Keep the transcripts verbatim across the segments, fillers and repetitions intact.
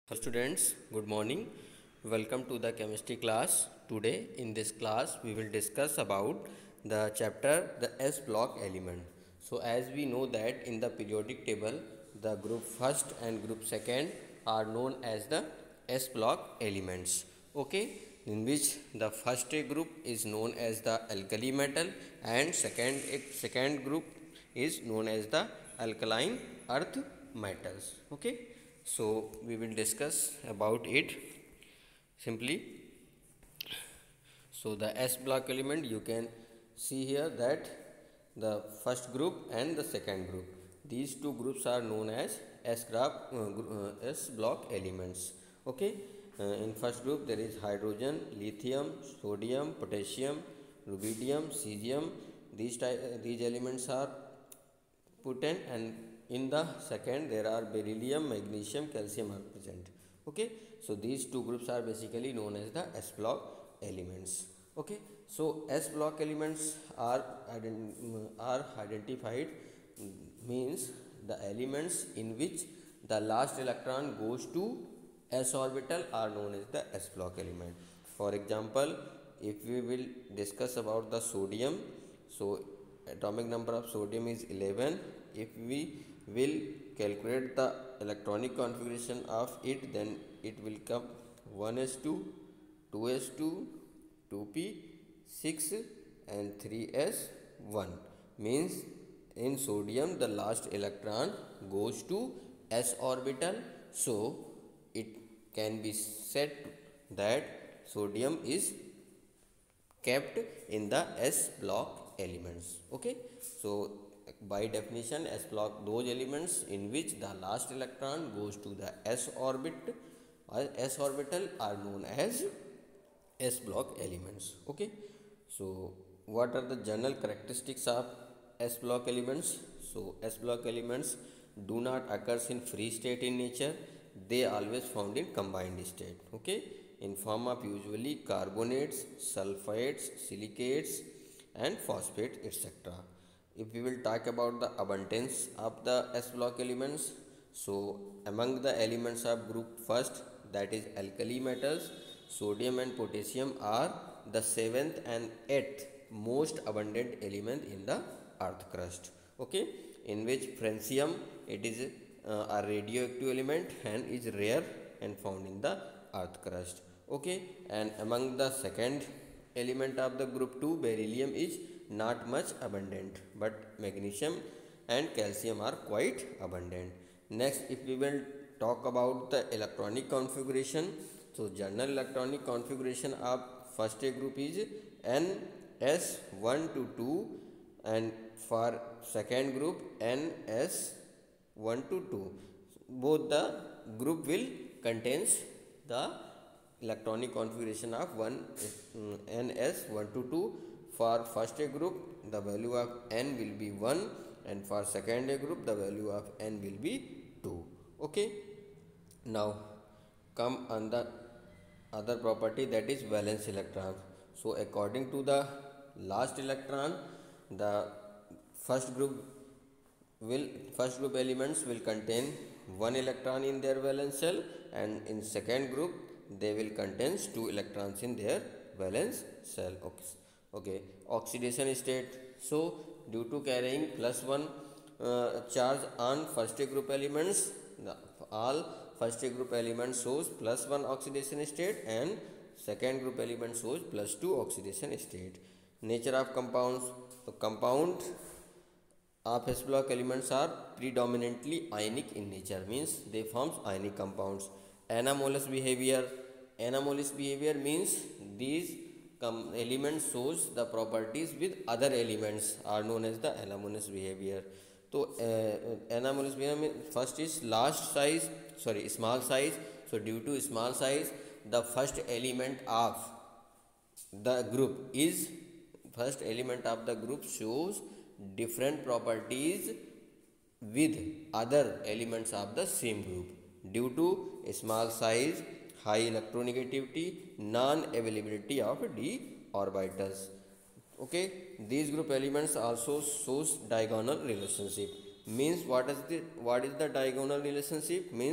Hello students, good morning. Welcome to the chemistry class. Today in this class we will discuss about the chapter the S block element. So as we know that in the periodic table the group first and group second are known as the S block elements. Okay, in which the first group is known as the alkali metal and second second group is known as the alkaline earth metals. Okay, so we will discuss about it simply. So the S block element, you can see here that the first group and the second group, these two groups are known as S, graph, uh, uh, S block elements. Okay, uh, in first group there is hydrogen, lithium, sodium, potassium, rubidium, cesium. These type, uh, these elements are potent, and in the second there are beryllium, magnesium, calcium are present. Okay, so these two groups are basically known as the S block elements. Okay, so S block elements are ident- are identified, means the elements in which the last electron goes to S orbital are known as the S block element. For example, if we will discuss about the sodium, so atomic number of sodium is eleven. If we will calculate the electronic configuration of it, then it will come one s two, two s two, two p, six and three s one. Means in sodium the last electron goes to s orbital, so it can be said that sodium is kept in the S block elements. Okay, so by definition S block those elements in which the last electron goes to the S orbit or S orbital are known as S block elements. Okay, so what are the general characteristics of S block elements? So S block elements do not occurs in free state in nature, they always found in combined state. Okay, in form of usually carbonates, sulfides, silicates and phosphates, etc. If we will talk about the abundance of the S block elements, so among the elements of group first, that is alkali metals, sodium and potassium are the seventh and eighth most abundant element in the earth crust. Okay, in which francium, it is uh, a radioactive element and is rare and found in the earth crust. Okay, and among the second element of the group two, beryllium is not much abundant, but magnesium and calcium are quite abundant. Next, if we will talk about the electronic configuration, so general electronic configuration of first A group is N S one to two, and for second group N S one to two. Both the group will contains the electronic configuration of one N S one to two. For first A group the value of N will be one, and for second A group the value of N will be two. Okay, now come on the other property, that is valence electron. So according to the last electron, the first group will first group elements will contain one electron in their valence shell, and in second group they will contains two electrons in their valence shell. Okay, okay. Oxidation state, so due to carrying plus one uh, charge on first group elements, the, all first group elements shows plus one oxidation state and second group element shows plus two oxidation state. Nature of compounds, so compound of S block elements are predominantly ionic in nature, means they forms ionic compounds. Anomalous behavior, anomalous behavior means these elements shows the properties with other elements are known as the anomalous behavior. So uh, anomalous behavior means first is large size, sorry small size. So due to small size, the first element of the group is first element of the group shows different properties with other elements of the same group due to small size, high electronegativity, non-availability of d orbitals. Okay, these group elements also shows diagonal relationship. Means what is the what is the diagonal relationship? Means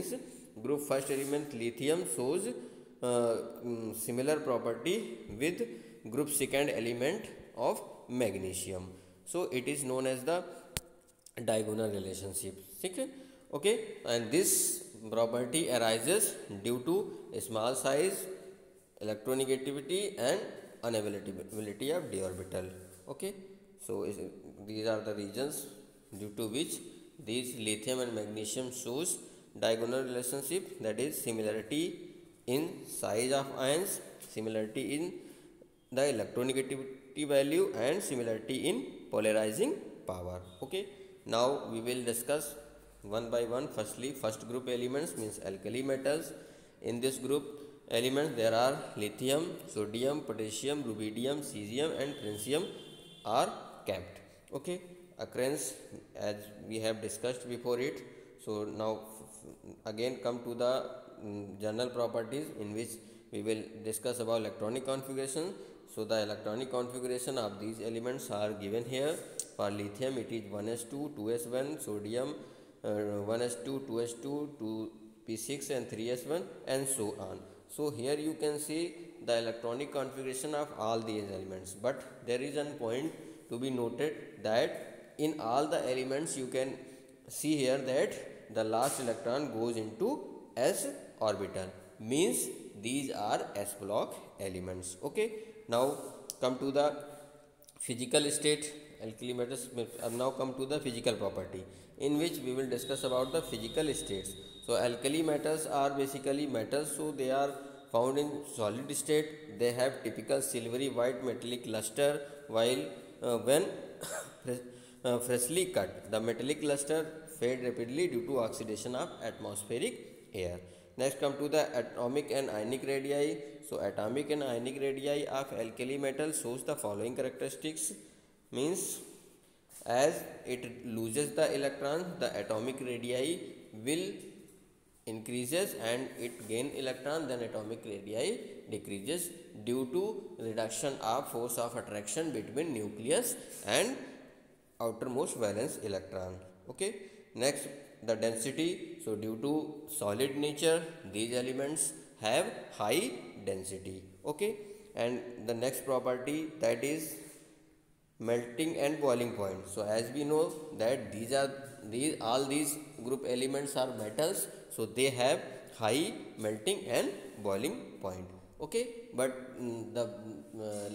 group first element lithium shows uh, mm, similar property with group second element of magnesium. So it is known as the diagonal relationship. Okay, okay, and this property arises due to small size, electronegativity, and unavailability of d orbital. Okay, so is, these are the reasons due to which these lithium and magnesium shows diagonal relationship, that is similarity in size of ions, similarity in the electronegativity value, and similarity in polarizing power. Okay, now we will discuss one by one. Firstly, first group elements means alkali metals. In this group elements there are lithium, sodium, potassium, rubidium, cesium, and francium are kept. Okay, occurrence as we have discussed before it. So now again come to the um, general properties, in which we will discuss about electronic configuration. So the electronic configuration of these elements are given here. For lithium it is one s two, two s one, sodium uh, one s two, two s two, two p six, and three s one, and so on. So here you can see the electronic configuration of all these elements, but there is one point to be noted, that in all the elements you can see here that the last electron goes into s orbital, means these are s block elements. Okay, now come to the physical state. Alkali metals have now come to the physical property, in which we will discuss about the physical states. So alkali metals are basically metals, so they are found in solid state. They have typical silvery white metallic luster, while uh, when uh, freshly cut, the metallic luster fade rapidly due to oxidation of atmospheric air. Next come to the atomic and ionic radii. So atomic and ionic radii of alkali metal shows the following characteristics, means as it loses the electron, the atomic radii will increases, and it gain electron, then atomic radii decreases due to reduction of force of attraction between nucleus and outermost valence electron. Okay, next the density. So due to solid nature, these elements have high density. Okay, and the next property, that is melting and boiling point. So as we know that these are these all these group elements are metals, so they have high melting and boiling point. Okay, but mm, the uh,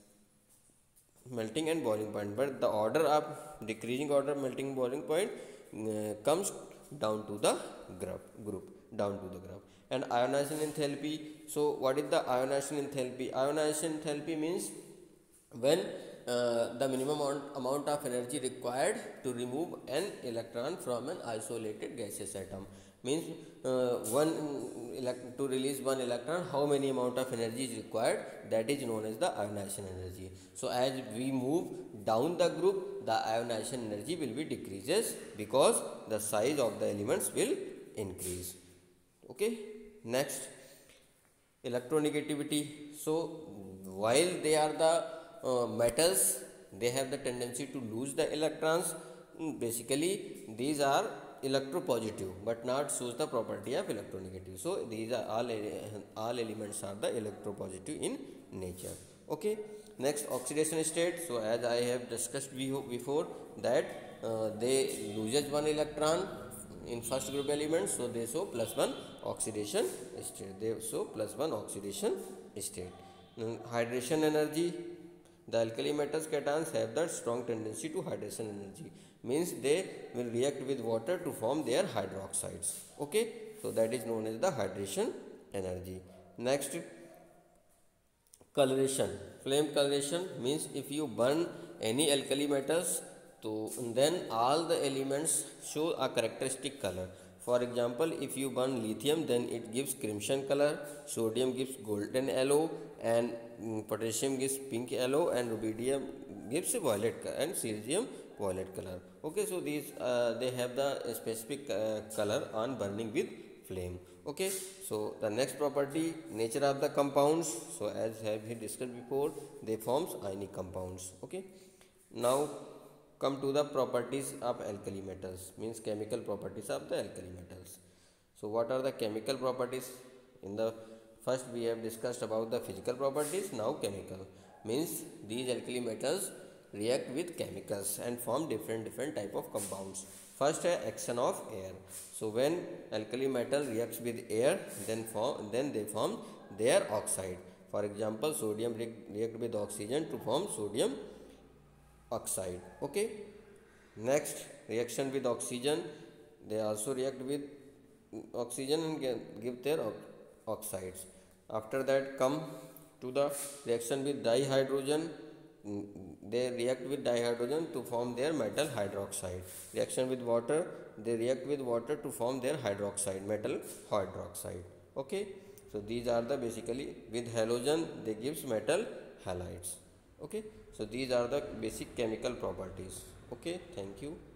melting and boiling point, but the order of decreasing order melting boiling point uh, comes down to the group group down to the group. And ionization enthalpy. So what is the ionization enthalpy? Ionization enthalpy means when uh, the minimum amount, amount of energy required to remove an electron from an isolated gaseous atom, means uh, one elect to release one electron, how many amount of energy is required, that is known as the ionization energy. So as we move down the group, the ionization energy will be decreases, because the size of the elements will increase. Okay, next electronegativity. So while they are the uh, metals, they have the tendency to lose the electrons. Basically these are electropositive, but not shows the property of electronegative. So these are all all elements are the electropositive in nature. Okay, next oxidation state. So as I have discussed before that uh, they loses one electron in first group elements, so they show plus one oxidation state. They show plus one oxidation state. Now, hydration energy. The alkali metals cations have the strong tendency to hydration energy, means they will react with water to form their hydroxides. Okay, so that is known as the hydration energy. Next, coloration. Flame coloration means if you burn any alkali metals, so then all the elements show a characteristic color. For example, if you burn lithium, then it gives crimson color, sodium gives golden yellow, and mm, potassium gives pink yellow, and rubidium gives violet color, and cesium violet color. Okay, so these uh, they have the specific uh, color on burning with flame. Okay, so the next property, nature of the compounds. So as have we discussed before, they forms ionic compounds. Okay, now come to the properties of alkali metals, means chemical properties of the alkali metals. So what are the chemical properties? In the first we have discussed about the physical properties. Now chemical means these alkali metals react with chemicals and form different different type of compounds. First है action of air. So when alkali metal reacts with air, then form then they form their oxide. For example, sodium react with oxygen to form sodium oxide. Okay. Next, reaction with oxygen. They also react with oxygen and give their oxides. After that, come to the reaction with dihydrogen. They react with dihydrogen to form their metal hydroxide. Reaction with water. They react with water to form their hydroxide, metal hydroxide. Okay. So these are the basically with halogen they gives metal halides. Okay. So these are the basic chemical properties. Okay. Thank you.